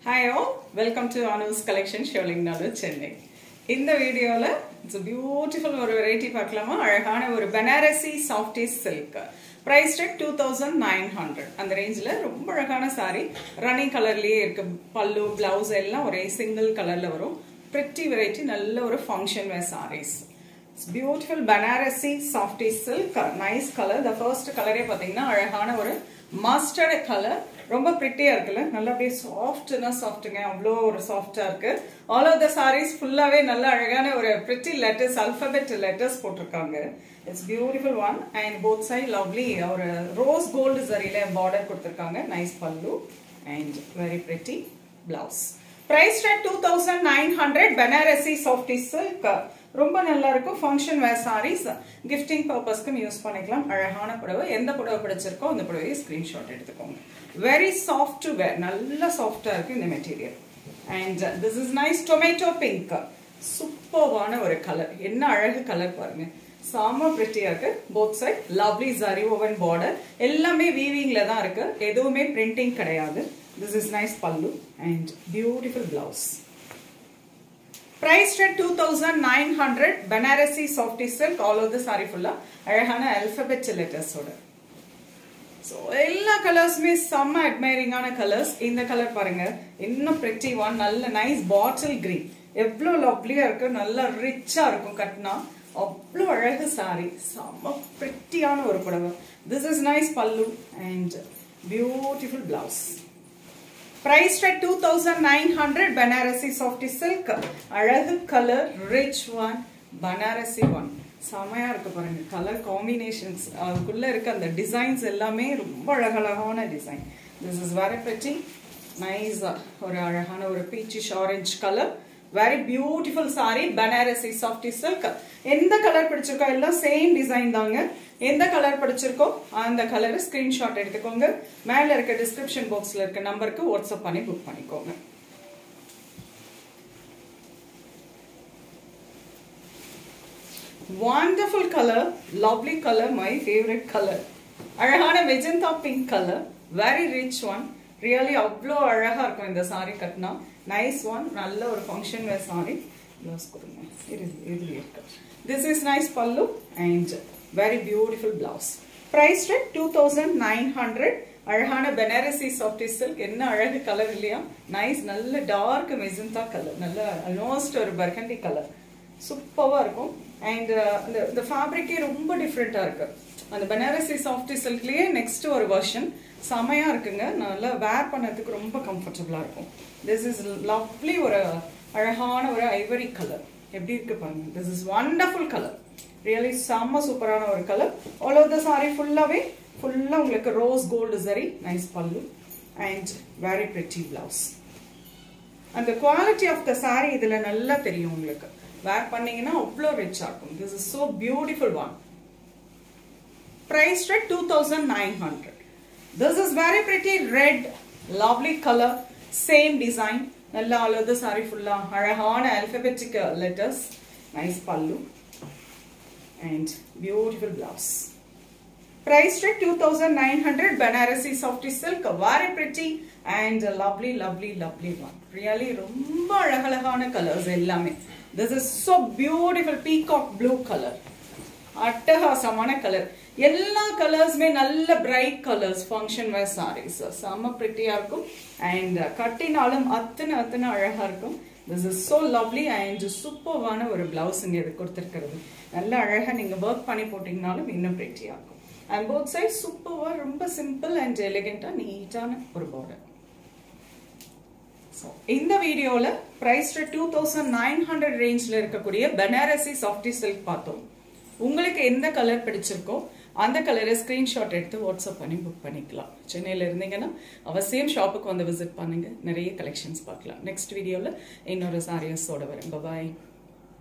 Hi all, welcome to Anu's collection Sholingnadu Chennai. In the video la it's a beautiful variety பார்க்கலாமா அழகான ஒரு Banarasi softy silk price tag 2900 அந்த ரேஞ்சில ரொம்ப அழகான saree running கலர்லயே இருக்கு பல்லு blouse எல்லாம் ஒரே single கலர்ல வரும் pretty variety நல்ல ஒரு function wear sarees. It's beautiful Banarasi softy silk nice color the first color ஏ பாத்தீங்கன்னா அழகான ஒரு mustard color ரொம்ப pretty-ஆ இருக்குல நல்ல அப்படியே softங்க அவ்ளோ ஒரு soft-ஆ இருக்கு all of the sarees full-ஆவே நல்ல அழகான ஒரு pretty letters alphabet letters போட்டுருக்காங்க it's beautiful one and both side lovely ஒரு rose gold zari-ல border கொடுத்திருக்காங்க nice pallu and very pretty blouse price tag 2900 Banarasi softy silk ரொம்ப நல்லா இருக்கும் function wear sarees gifting purpose க்கு யூஸ் பண்ணிக்கலாம் அழகான புடவை எந்த புடவை பிடிச்சிருக்கோ அந்த புடவையை ஸ்கிரீன்ஷாட் எடுத்துக்கோங்க very soft to wear நல்ல சாஃப்ட்டா இருக்கு இந்த material and this is nice tomato pink சூப்பரான ஒரு கலர் என்ன அழகு கலர் பாருங்க சாம பிரிட்டியா இருக்கு both side lovely zari woven border எல்லாமே weavingல தான் இருக்கு எதுவுமே printing கிடையாது this is nice pallu and beautiful blouse price tag 2900 Banarasi softy silk all of the saree full அழகான alphabet letters ஓட so எல்லா கலர்ஸ்மே செம்ம அட்மைரிங் ஆன கலர்ஸ் இந்த கலர் பாருங்க இன்னும் pretty one நல்ல nice bottle green எவ்ளோ லவ்லியா இருக்கு நல்ல ரிச்சா இருக்கும் கட்னா அவ்ளோ அழகு saree செம்ம pretty ஆன ஒரு புடவை this is nice pallu and beautiful blouse price tag 2900 Banarasi softy silk அழகு colour rich one Banarasi one செமையா இருக்கு பாருங்க கலர் காம்பினேஷன்ஸ் அதுக்குள்ள இருக்க அந்த டிசைன்ஸ் எல்லாமே ரொம்ப அழகழகான design this is very pretty nice ஒரு அழகான ஒரு peachish orange color very beautiful saree Banarasi softy silk எந்த கலர் பிடிச்சிருக்கோ எல்லாம் சேம் டிசைன் தாங்க எந்த கலர் பிடிச்சிருக்கோ அந்த கலரை ஸ்கிரீன்ஷாட் எடுத்துக்கோங்க மேல இருக்க டிஸ்கிரிப்ஷன் பாக்ஸ்ல இருக்க நம்பருக்கு வாட்ஸ்அப் பண்ணி புக் பண்ணிக்கோங்க wonderful color lovely color my favorite color அழகான magenta pink color very rich one really அவ்ளோ அழகா இருக்கும் இந்த saree கட்னா nice one நல்ல ஒரு function wear saree blouse கொடுங்க இது இருக்கு this is nice pallu and very beautiful blouse price tag 2900 அழகான Banarasi softy silk என்ன அழகு கலர் இல்லையா nice நல்ல dark magenta color நல்ல almost ஒரு burgundy color சூப்பரா இருக்கும் and the fabric ரொம்ப டிஃபரண்டா இருக்கு அந்த Banarasi softy silkலயே next ஒரு version செமையா இருக்குங்க நல்லா wear பண்ணதுக்கு ரொம்ப கம்ஃபர்ட்டபிளா இருக்கும் this is lovely ஒரு அழகான ஒரு ivory color எப்படி இருக்கு பாருங்க this is wonderful color really செம்ம சூப்பரான ஒரு colour all of the saree ஃபுல்லாவே உங்களுக்கு rose gold zari nice pallu and very pretty blouse and the quality of the saree இதுல நல்லா தெரியும் உங்களுக்கு wear பண்ணீங்கன்னா அவ்ளோ ரிச்சா இருக்கும் this is so beautiful one price tag 2900 this is very pretty red lovely color same design நல்ல all of the saree fulla அழகான alphabetic letters nice pallu and beautiful blouse price tag 2900 Banarasi softy silk very pretty and lovely one really ரொம்ப அழகழகான colours எல்லாமே this is so beautiful peacock blue color அட்டகாசமான colour எல்லா கலர்ஸ்மே நல்ல bright colors function wear sarees செம்ம pretty-ஆ இருக்கும் and கட்டினாலும் அத்தனை அழகா இருக்கும் this is so lovely and சூப்பரான ஒரு blouse இங்க இது கொடுத்திருக்கிறது நல்ல அழகா நீங்க work பண்ணி போட்டீங்கனாலும் இன்னும் pretty-ஆ இருக்கும் and both sides சூப்பரா ரொம்ப simple and elegant-ஆ நீட்டான ஒரு border so இந்த வீடியோல price tag 2900 ரேஞ்ச்ல இருக்கக்கூடிய Banarasi softy silk பார்த்தோம் உங்களுக்கு எந்த கலர் பிடிச்சிருக்கோ அந்த கலரை ஸ்கிரீன்ஷாட் எடுத்து வாட்ஸ்அப் பண்ணி புக் பண்ணிக்கலாம் சென்னையில இருந்தீங்கன்னா அவசியம் ஷாப்புக்கு வந்து விசிட் பண்ணுங்க நிறைய கலெக்ஷன்ஸ் பார்க்கலாம் நெக்ஸ்ட் வீடியோல இன்னொரு சாரீஸோட வரேன் பை